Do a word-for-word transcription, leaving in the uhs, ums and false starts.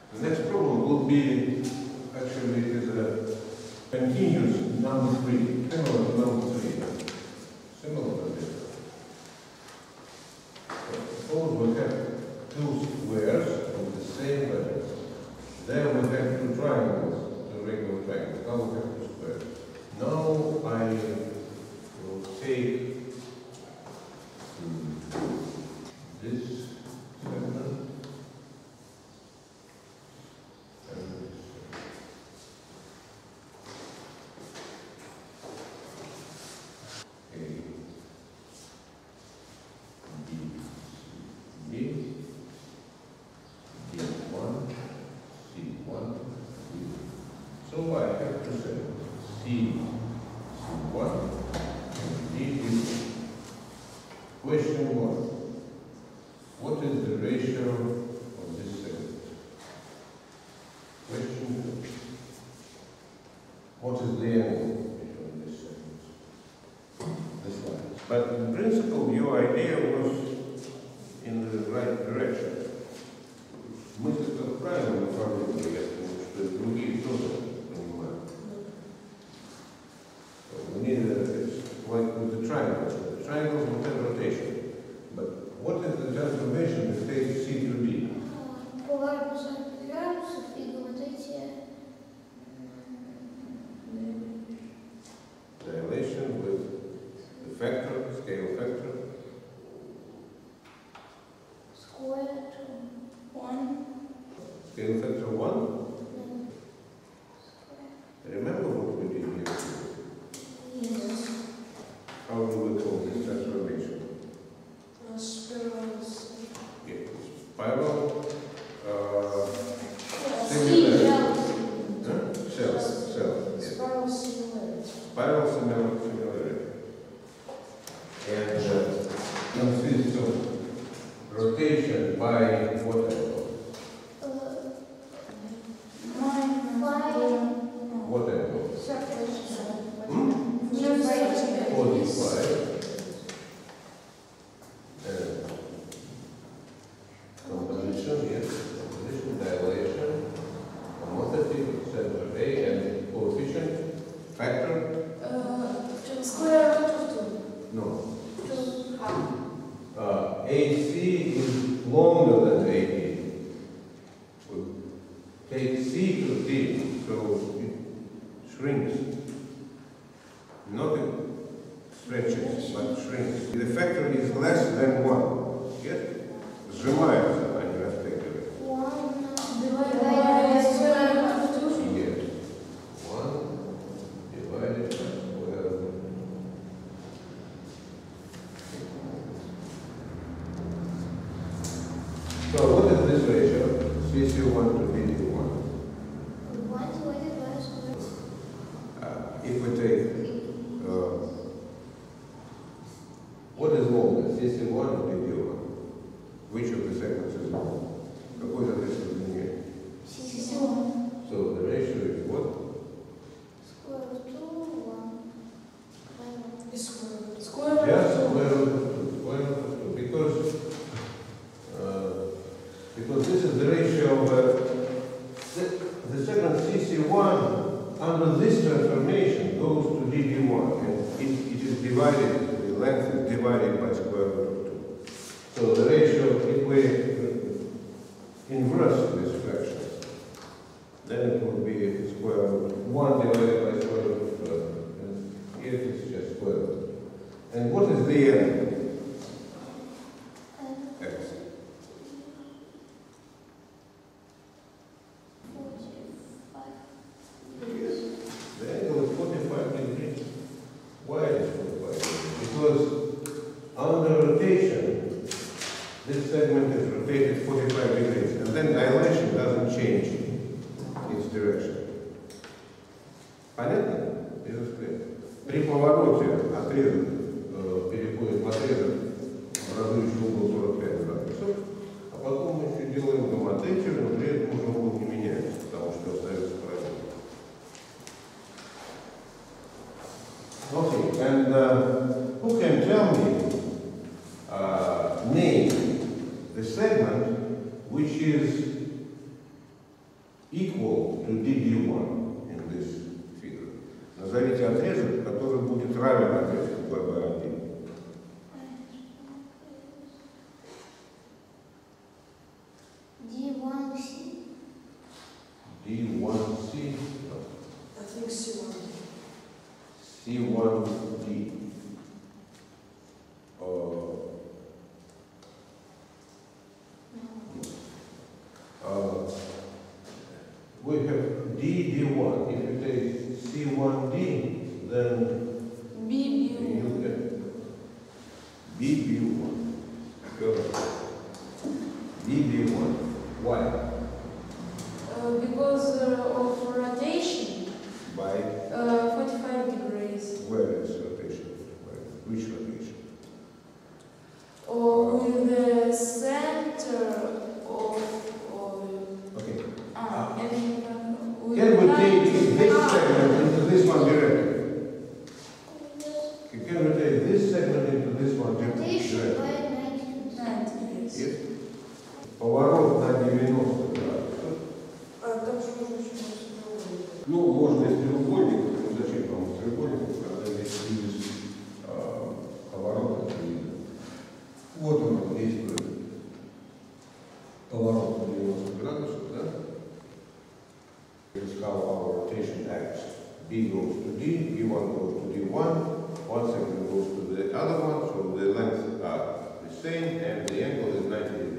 The next problem will be, actually it is a continuous number three, similar to number three, similar to this. So suppose we have two squares of the same length. There we have two triangles, two regular triangles. Now we have two squares. Now I will take this segment and this. A, B, C, D, D one, C one, D. So I have to say C, C one, and D is question one. What is the ratio of this segment? Question two. What is the angle between this segment? This line. But in principle, your idea was in the right direction. Мысль как правильно направлена, я думаю, что и другие тоже понимают. We need a, it's like with the triangles. The triangles will have rotation. But what is the transformation that takes C to D? Поворот на шестьдесят градусов и вот эти Dilation with the factor, scale factor. square one. Scale factor one. Remember what we did here? Yes. How do we call this transformation? Spirals. Yeah, spiral. Uh, Similar. huh? Cells. Cells. Yeah. Spiral similarity. Spiral similar similarity. And uh, consists of rotation by what angle? What angle? Hmm? forty-five. And composition, yes, composition, dilation, homosity, center A, and coefficient, factor? Square root of two. No. Two half. Uh, A C is longer than A D. We take C to D, so it shrinks. Not it stretches, but shrinks. The factor is less than one. Yes? Сжимается, а не растягивается. One divided by square root of two. Yes. One divided by square root. So what is this ratio? C C one to B D one. One divided by square root. Uh, if we take, uh, what is longer, C C one or B D one? Which of the segments is longer? Какой из этих длиннее? One. So the ratio is what? Square root two, one. Square root. Square Just root square root of two. Square root of two. Because, uh, because this is the ratio of uh, the, the segment C C one under this transformation goes to D D one, and it, it is divided, the length is divided by square root of two. So the ratio, if we inverse this fraction, then it will be square root one divided by square root of two, and here it is just square root. And what is the end? X. Yes. The angle is forty-five degrees. Why is it forty-five degrees? Because under rotation, this segment is rotated forty-five degrees, and then dilation doesn't change its direction. Понятно? Без ответа. При повороте отрезок э, переходит в отрезок, образующий угол сорок пять градусов, а потом мы еще делаем гоматетию, но при этом уже угол не меняется, потому что остается правильно. Okay, and uh, who can tell me, uh, name the segment which is to ди ди one in this figure. Назовите отрезок, который будет равен отрезку би би один. ди один си. ди один си. I think C one. си один ди. Uh, uh, we have D D one. If you take C one D, then B you B one. get B B one. Correct. B B one. Why? Uh, because uh, of rotation, By uh, forty-five degrees. where is rotation? Where? Which rotation? Or with the center of, of Okay. ah, and, uh, with Can we take ninety- this ah, segment into this one directly? Yes. Can we take this segment into this one Rotation directly? by ninety. ninety, yes. Yes. Поворот на девяносто градусов. А там же можно еще другое. Ну, можно из треугольника, ну зачем вам из треугольника, когда здесь из а, поворота видно. Вот он действует. Поворот на девяносто градусов, да? Here's how our rotation acts. B goes to D, D one goes to D one, one segment goes to the other one, so the lengths are the same and the angle is ninety degrees.